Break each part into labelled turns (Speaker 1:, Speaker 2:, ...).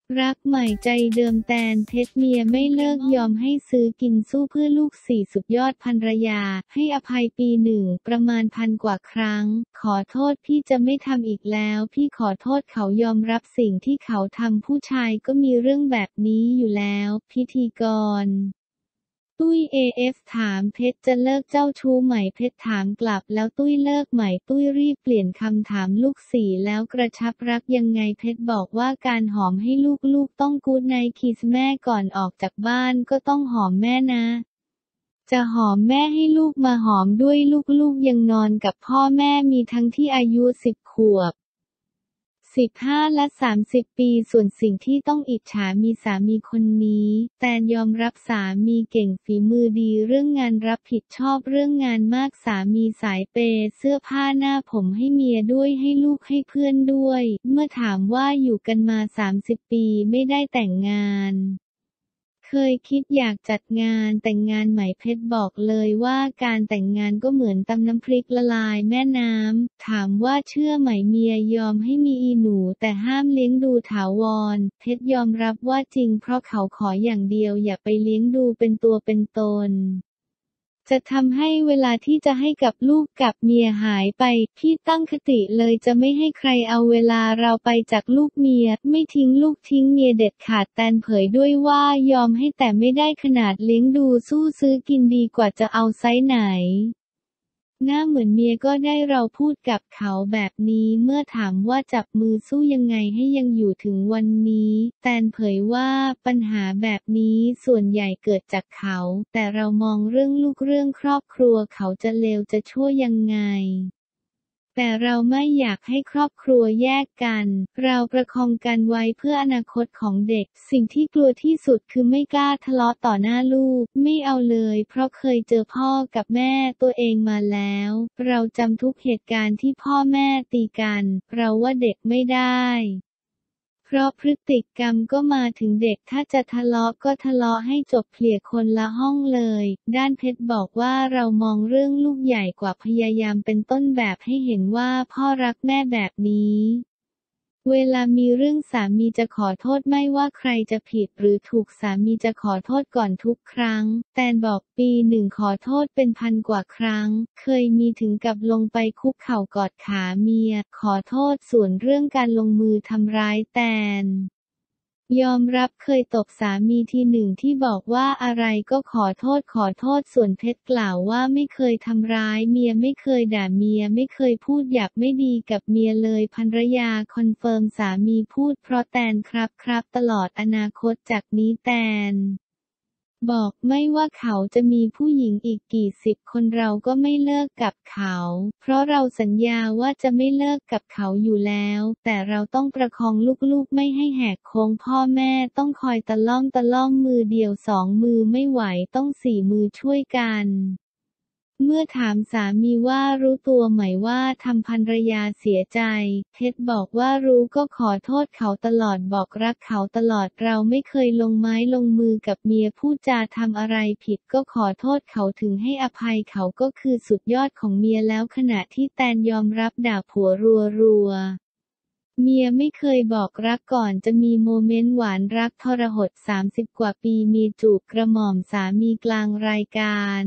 Speaker 1: รักใหม่ใจเดิมแตนเพชรเมียไม่เลิกยอมให้ซื้อกินสู้เพื่อลูกสี่สุดยอดภรรยาให้อภัยปีหนึ่งประมาณ1,000 กว่าครั้งขอโทษพี่จะไม่ทำอีกแล้วพี่ขอโทษเขายอมรับสิ่งที่เขาทำผู้ชายก็มีเรื่องแบบนี้อยู่แล้วพิธีกรตุ้ย AF ถามเพชรจะเลิกเจ้าชู้ไหมเพชรถามกลับแล้วตุ้ยเลิกไหมตุ้ยรีบเปลี่ยนคำถามลูกสี่แล้วกระชับรักยังไงเพชรบอกว่าการหอมให้ลูกต้องกู๊ดไนท์คิสแม่ก่อนออกจากบ้านก็ต้องหอมแม่นะจะหอมแม่ให้ลูกมาหอมด้วยลูกยังนอนกับพ่อแม่มีทั้งที่อายุ10 ขวบ15และ30 ปีส่วนสิ่งที่ต้องอิจฉามีสามีคนนี้แตนยอมรับสามีเก่งฝีมือดีเรื่องงานรับผิดชอบเรื่องงานมากสามีสายเปย์เสื้อผ้าหน้าผมให้เมียด้วยให้ลูกให้เพื่อนด้วยเมื่อถามว่าอยู่กันมา30 ปีไม่ได้แต่งงานเคยคิดอยากจัดงานแต่งงานไหมเพชรบอกเลยว่าการแต่งงานก็เหมือนตำน้ำพริกละลายแม่น้ำถามว่าเชื่อไหมเมียยอมให้มีอีหนูแต่ห้ามเลี้ยงดูถาวรเพชรยอมรับว่าจริงเพราะเขาขออย่างเดียวอย่าไปเลี้ยงดูเป็นตัวเป็นตนจะทำให้เวลาที่จะให้กับลูกกับเมียหายไปพี่ตั้งคติเลยจะไม่ให้ใครเอาเวลาเราไปจากลูกเมียไม่ทิ้งลูกทิ้งเมียเด็ดขาดแตนเผยด้วยว่ายอมให้แต่ไม่ได้ขนาดเลี้ยงดูสู้ซื้อกินดีกว่าจะเอาไซส์ไหนหน้าเหมือนเมียก็ได้เราพูดกับเขาแบบนี้เมื่อถามว่าจับมือสู้ยังไงให้ยังอยู่ถึงวันนี้แตนเผยว่าปัญหาแบบนี้ส่วนใหญ่เกิดจากเขาแต่เรามองเรื่องลูกเรื่องครอบครัวเขาจะเลวจะชั่วยังไงแต่เราไม่อยากให้ครอบครัวแยกกันเราประคองกันไว้เพื่ออนาคตของเด็กสิ่งที่กลัวที่สุดคือไม่กล้าทะเลาะต่อหน้าลูกไม่เอาเลยเพราะเคยเจอพ่อกับแม่ตัวเองมาแล้วเราจำทุกเหตุการณ์ที่พ่อแม่ตีกันเราว่าเด็กไม่ได้เพราะพฤติกรรมก็มาถึงเด็กถ้าจะทะเลาะก็ทะเลาะให้จบเคลียร์คนละห้องเลยด้านเพชรบอกว่าเรามองเรื่องลูกใหญ่กว่าพยายามเป็นต้นแบบให้เห็นว่าพ่อรักแม่แบบนี้เวลามีเรื่องสามีจะขอโทษไม่ว่าใครจะผิดหรือถูกสามีจะขอโทษก่อนทุกครั้งแตนบอกปีหนึ่งขอโทษเป็น1,000 กว่าครั้งเคยมีถึงกับลงไปคุกเข่ากอดขาเมียขอโทษส่วนเรื่องการลงมือทำร้ายแตนยอมรับเคยตบสามีทีหนึ่งที่บอกว่าอะไรก็ขอโทษส่วนเพชรกล่าวว่าไม่เคยทำร้ายเมียไม่เคยด่าเมียไม่เคยพูดหยาบไม่ดีกับเมียเลยภรรยาคอนเฟิร์มสามีพูดเพราะแตนครับตลอดอนาคตจากนี้แตนบอกไม่ว่าเขาจะมีผู้หญิงอีกกี่สิบคนเราก็ไม่เลิกกับเขาเพราะเราสัญญาว่าจะไม่เลิกกับเขาอยู่แล้วแต่เราต้องประคองลูกๆไม่ให้แหกโค้งพ่อแม่ต้องคอยตะล่อมมือเดียว2 มือไม่ไหวต้อง4 มือช่วยกันเมื่อถามสามีว่ารู้ตัวไหมว่าทำภรรยาเสียใจเพชรบอกว่ารู้ก็ขอโทษเขาตลอดบอกรักเขาตลอดเราไม่เคยลงไม้ลงมือกับเมียพูดจาทำอะไรผิดก็ขอโทษเขาถึงให้อภัยเขาก็คือสุดยอดของเมียแล้วขณะที่แตนยอมรับด่าผัวรัวเมียไม่เคยบอกรักก่อนจะมีโมเมนต์หวานรักทรหด30 กว่าปีมีจูบกระหม่อมสามีกลางรายการ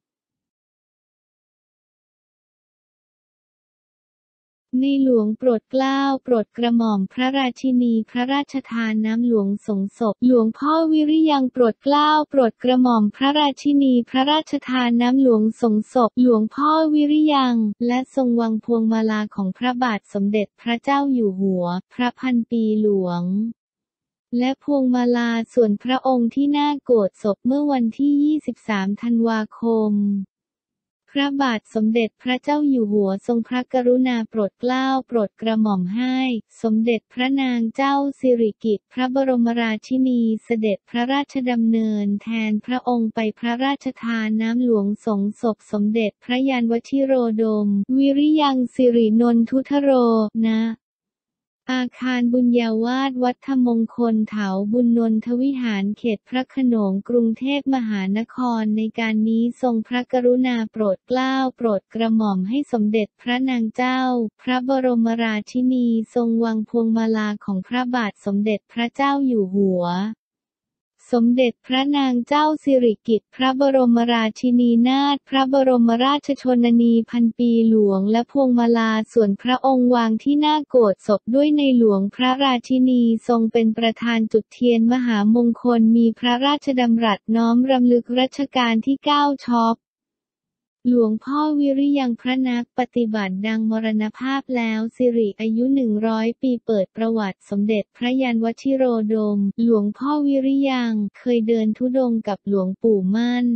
Speaker 1: ในหลวงโปรดเกล้าโปรดกระหม่อมพระราชินีพระราชทานน้ำหลวงสงศพหลวงพ่อวิริยังโปรดเกล้าโปรดกระหม่อมพระราชินีพระราชทานน้ำหลวงสงศพหลวงพ่อวิริยังและทรงวางพวงมาลาของพระบาทสมเด็จพระเจ้าอยู่หัวพระพันปีหลวงและพวงมาลาส่วนพระองค์ที่หน้าโกฐศพเมื่อวันที่23 ธันวาคมพระบาทสมเด็จพระเจ้าอยู่หัวทรงพระกรุณาโปรดเกล้าโปรดกระหม่อมให้สมเด็จพระนางเจ้าสิริกิติ์พระบรมราชินีเสด็จพระราชดำเนินแทนพระองค์ไปพระราชทานน้ำหลวงสงศพสมเด็จพระยานวชิโรดมวิริยังสิรินนทุทโรณอาคารบุญญาวาสวัดธรรมมงคลเถาบุญนนทวิหารเขตพระโขนงกรุงเทพมหานครในการนี้ทรงพระกรุณาโปรดเกล้าโปรดกระหม่อมให้สมเด็จพระนางเจ้าพระบรมราชินีทรงวางพวงมาลาของพระบาทสมเด็จพระเจ้าอยู่หัวสมเด็จพระนางเจ้าสิริกิติ์พระบรมราชินีนาถพระบรมราชชนนีพันปีหลวงและพวงมาลาส่วนพระองค์วางที่หน้าโกฐศพด้วยในหลวงพระราชินีทรงเป็นประธานจุดเทียนมหามงคลมีพระราชดำรัสน้อมรำลึกรัชกาลที่ 9ช็อปหลวงพ่อวิริยังพระนักปฏิบัติดังมรณภาพแล้วสิริอายุ100 ปีเปิดประวัติสมเด็จพระยานวชิโรดมหลวงพ่อวิริยังเคยเดินธุดงค์กับหลวงปู่มั่น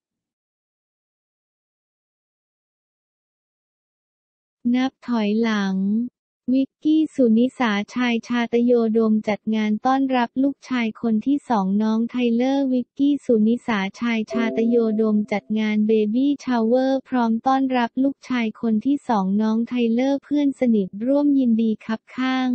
Speaker 1: นับถอยหลังวิกกี้ สุนิสาชัยชาตโยดมจัดงานต้อนรับลูกชายคนที่สองน้องไทเลอร์วิกกี้ สุนิสาชัยชาตโยดมจัดงานเบบี้ชาวเวอร์พร้อมต้อนรับลูกชายคนที่สองน้องไทเลอร์เพื่อนสนิทร่วมยินดีคับข้าง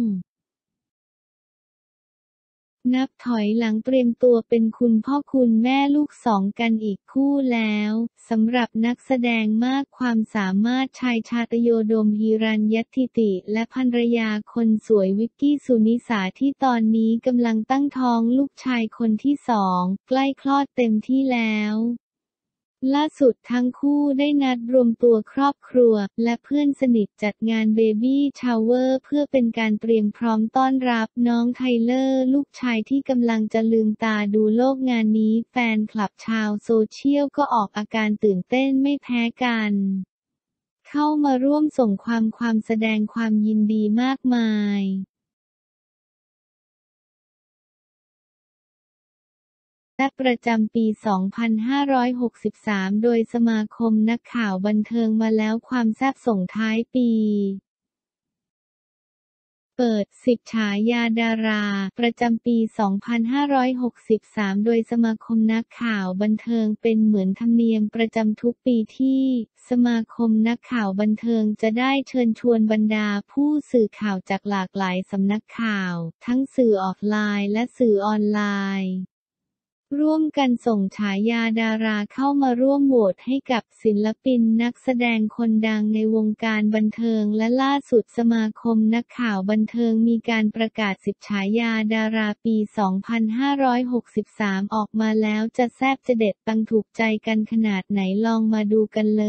Speaker 1: นับถอยหลังเตรียมตัวเป็นคุณพ่อคุณแม่ลูกสองกันอีกคู่แล้วสำหรับนักแสดงมากความสามารถชายชาตโยดมฮิรัญญทิติและภรรยาคนสวยวิกกี้ สุนิสาที่ตอนนี้กำลังตั้งท้องลูกชายคนที่สองใกล้คลอดเต็มที่แล้วล่าสุดทั้งคู่ได้นัดรวมตัวครอบครัวและเพื่อนสนิทจัดงานเบบี้ชาวเวอร์เพื่อเป็นการเตรียมพร้อมต้อนรับน้องไทเลอร์ลูกชายที่กำลังจะลืมตาดูโลกงานนี้แฟนคลับชาวโซเชียลก็ออกอาการตื่นเต้นไม่แพ้กันเข้ามาร่วมส่งความแสดงความยินดีมากมายและประจำปี 2563 โดยสมาคมนักข่าวบันเทิงมาแล้วความแซ่บส่งท้ายปีเปิด 10 ฉายาดาราประจำปี 2563 โดยสมาคมนักข่าวบันเทิงเป็นเหมือนธรรมเนียมประจำทุกปีที่สมาคมนักข่าวบันเทิงจะได้เชิญชวนบรรดาผู้สื่อข่าวจากหลากหลายสำนักข่าวทั้งสื่อออฟไลน์และสื่อออนไลน์ร่วมกันส่งฉายาดาราเข้ามาร่วมโหวตให้กับศิลปินนักแสดงคนดังในวงการบันเทิงและล่าสุดสมาคมนักข่าวบันเทิงมีการประกาศ10ฉายาดาราปี 2563 ออกมาแล้วจะแซ่บจะเด็ดปังถูกใจกันขนาดไหนลองมาดูกันเลย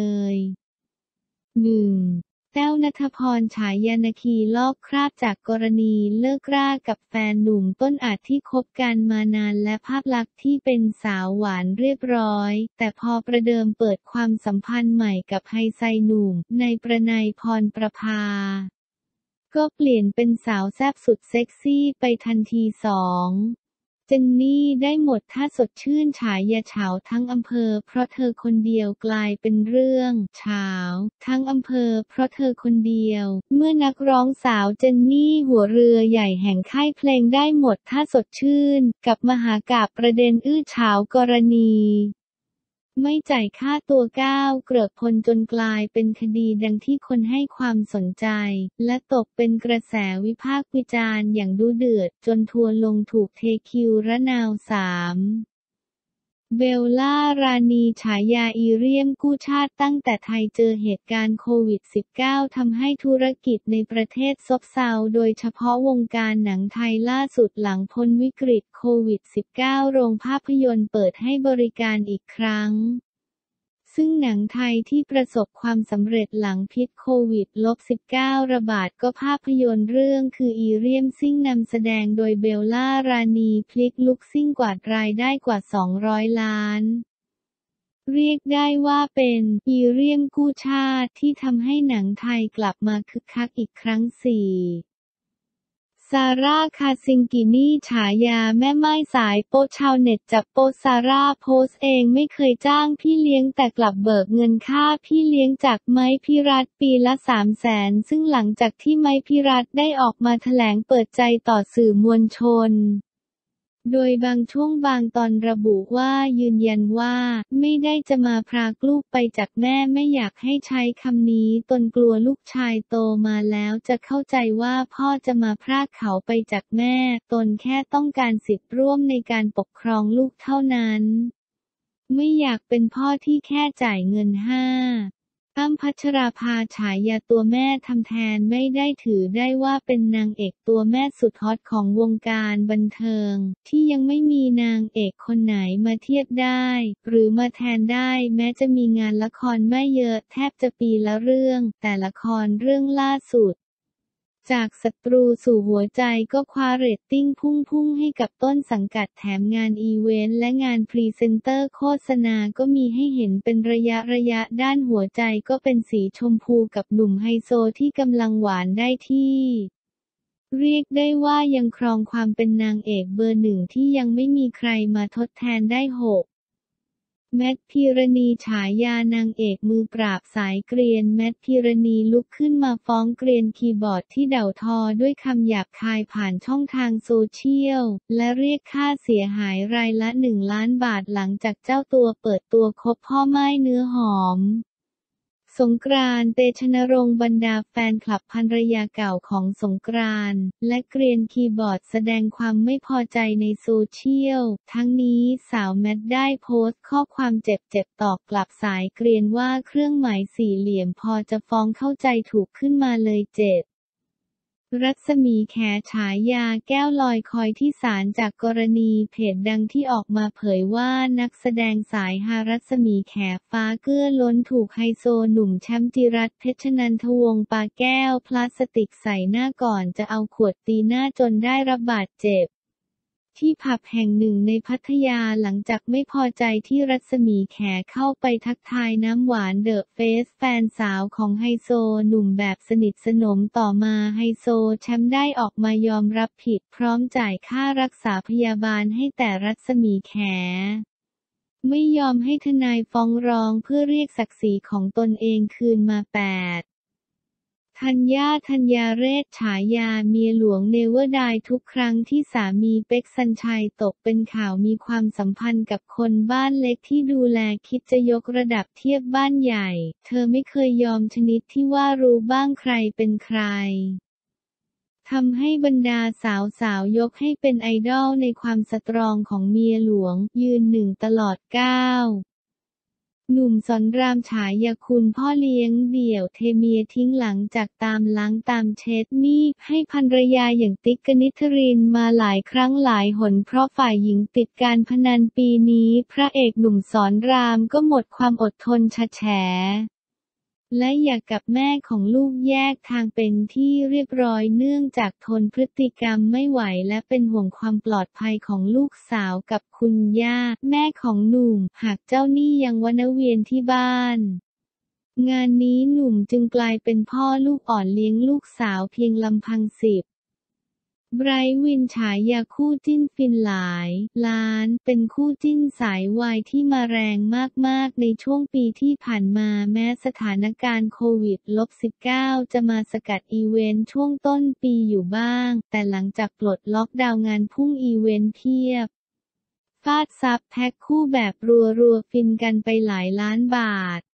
Speaker 1: 1. แต้วณัฐพรฉายานคีลอกคราบจากกรณีเลิกรากับแฟนหนุ่มต้นอาจที่คบกันมานานและภาพลักษณ์ที่เป็นสาวหวานเรียบร้อยแต่พอประเดิมเปิดความสัมพันธ์ใหม่กับไฮไซหนุ่มในประนัยพรประภาก็เปลี่ยนเป็นสาวแซ่บสุดเซ็กซี่ไปทันที 2. เจนนี่ได้หมดถ้าสดชื่นฉายาเฉาทั้งอำเภอเพราะเธอคนเดียวกลายเป็นเรื่องเฉาทั้งอำเภอเพราะเธอคนเดียวเมื่อนักร้องสาวเจนนี่หัวเรือใหญ่แห่งค่ายเพลงได้หมดถ้าสดชื่นกับมหากาพย์ประเด็นอื้อฉาวกรณีไม่จ่ายค่าตัวก้าวเกริกพลจนกลายเป็นคดีดังที่คนให้ความสนใจและตกเป็นกระแสวิพากษ์วิจารณ์อย่างดุเดือดจนทัวร์ลงถูกเทคิวระนาว 3. เบลล่ารานีฉายาอีเรียมกู้ชาติตั้งแต่ไทยเจอเหตุการณ์โควิด -19 ทำให้ธุรกิจในประเทศซบเซาโดยเฉพาะวงการหนังไทยล่าสุดหลังพ้นวิกฤตโควิด -19 โรงภาพยนตร์เปิดให้บริการอีกครั้งซึ่งหนังไทยที่ประสบความสำเร็จหลังพิษโควิด -19 ระบาดก็ภาพยนตร์เรื่องคืออีเรียมซิ่งนำแสดงโดยเบลล่ารานีพลิกลุกซิ่งกวาดรายได้กว่า200 ล้านเรียกได้ว่าเป็นอีเรียมกู้ชาติที่ทำให้หนังไทยกลับมาคึกคักอีกครั้ง 4. ซาร่าคาซิงกินีฉายาแม่ไม้สายโป๊ะชาวเน็ตจับโป๊ะซาร่าโพสต์เองไม่เคยจ้างพี่เลี้ยงแต่กลับเบิกเงินค่าพี่เลี้ยงจากไม้พิรัตน์ปีละ 300,000 ซึ่งหลังจากที่ไม้พิรัตน์ได้ออกมาแถลงเปิดใจต่อสื่อมวลชนโดยบางช่วงบางตอนระบุว่ายืนยันว่าไม่ได้จะมาพรากลูกไปจากแม่ไม่อยากให้ใช้คำนี้ตนกลัวลูกชายโตมาแล้วจะเข้าใจว่าพ่อจะมาพรากเขาไปจากแม่ตนแค่ต้องการสิทธิ์ร่วมในการปกครองลูกเท่านั้นไม่อยากเป็นพ่อที่แค่จ่ายเงินอ้ำ พัชราภาฉายาตัวแม่ทำแทนไม่ได้ถือได้ว่าเป็นนางเอกตัวแม่สุดฮอตของวงการบันเทิงที่ยังไม่มีนางเอกคนไหนมาเทียบได้หรือมาแทนได้แม้จะมีงานละครไม่เยอะแทบจะปีละเรื่องแต่ละครเรื่องล่าสุดจากศัตรูสู่หัวใจก็คว้าเรตติ้งพุ่งให้กับต้นสังกัดแถมงานอีเวนต์และงานพรีเซนเตอร์โฆษณาก็มีให้เห็นเป็นระยะด้านหัวใจก็เป็นสีชมพูกับหนุ่มไฮโซที่กำลังหวานได้ที่เรียกได้ว่ายังครองความเป็นนางเอกเบอร์หนึ่งที่ยังไม่มีใครมาทดแทนได้แมท พีรณีฉายานางเอกมือปราบสายเกรียนแมท พีรณีลุกขึ้นมาฟ้องเกรียนคีย์บอร์ดที่เด่าทอด้วยคำหยาบคายผ่านช่องทางโซเชียลและเรียกค่าเสียหายรายละ1 ล้านบาทหลังจากเจ้าตัวเปิดตัวคบพ่อม่ายเนื้อหอมสงกรานต์ เตชะนรงค์บรรดาแฟนคลับภรรยาเก่าของสงกรานต์และเกรียนคีย์บอร์ดแสดงความไม่พอใจในโซเชียลทั้งนี้สาวแมทได้โพสต์ข้อความเจ็บตอบกลับสายเกรียนว่าเครื่องหมายสี่เหลี่ยมพอจะฟ้องเข้าใจถูกขึ้นมาเลยเจ็บรัศมีแขฉายาแก้วลอยคอยที่ศาลจากกรณีเพจดังที่ออกมาเผยว่านักแสดงสายฮารัศมีแขฟ้าเกื้อล้นถูกไฮโซหนุ่มแชมป์จิรัตน์เพชรนันทวงศ์ปาแก้วพลาสติกใส่หน้าก่อนจะเอาขวดตีหน้าจนได้รับบาดเจ็บที่ผับแห่งหนึ่งในพัทยาหลังจากไม่พอใจที่รัศมีแขเข้าไปทักทายน้ำหวานเดอะเฟสแฟนสาวของไฮโซหนุ่มแบบสนิทสนมต่อมาไฮโซแชมป์ได้ออกมายอมรับผิดพร้อมจ่ายค่ารักษาพยาบาลให้แต่รัศมีแขไม่ยอมให้ทนายฟ้องร้องเพื่อเรียกศักดิ์ศรีของตนเองคืนมาธัญญาเรศฉายาเมียหลวงเนเวอร์ไดทุกครั้งที่สามีเป็ก สัญชัยตกเป็นข่าวมีความสัมพันธ์กับคนบ้านเล็กที่ดูแลคิดจะยกระดับเทียบบ้านใหญ่เธอไม่เคยยอมชนิดที่ว่ารู้บ้างใครเป็นใครทำให้บรรดาสาวยกให้เป็นไอดอลในความสตรองของเมียหลวงยืนหนึ่งตลอดหนุ่มสอนรามฉายาคุณพ่อเลี้ยงเดี่ยวเทเมียทิ้งหลังจากตามล้างตามเช็ดหนี้ให้ภรรยาอย่างติ๊กกนิษฐรินมาหลายครั้งหลายหนเพราะฝ่ายหญิงติดการพนันปีนี้พระเอกหนุ่มสอนรามก็หมดความอดทนแฉและอยากกับแม่ของลูกแยกทางเป็นที่เรียบร้อยเนื่องจากทนพฤติกรรมไม่ไหวและเป็นห่วงความปลอดภัยของลูกสาวกับคุณย่าแม่ของหนุ่มหากเจ้าหนี้ยังวนเวียนที่บ้านงานนี้หนุ่มจึงกลายเป็นพ่อลูกอ่อนเลี้ยงลูกสาวเพียงลำพังไบรท์วินฉายาคู่จิ้นฟินหลายล้านเป็นคู่จิ้นสายวายที่มาแรงมากๆในช่วงปีที่ผ่านมาแม้สถานการณ์โควิด-19 จะมาสกัดอีเวนต์ช่วงต้นปีอยู่บ้างแต่หลังจากปลดล็อกดาวน์งานพุ่งอีเวนต์เพียบฟาดซับแพ็คคู่แบบรัวๆฟินกันไปหลายล้านบาท